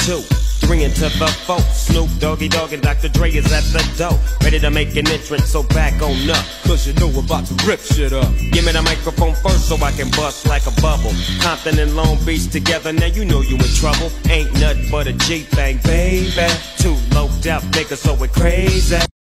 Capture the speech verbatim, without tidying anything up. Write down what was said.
two, three into the four. Snoop, Doggy Dogg, and Doctor Dre is at the door, ready to make an entrance, so back on up, cause you know we're about to rip shit up. Give me the microphone first so I can bust like a bubble. Compton and Long Beach together, now you know you in trouble. Ain't nothing but a G thing, baby. Two loped out niggas, so we're crazy.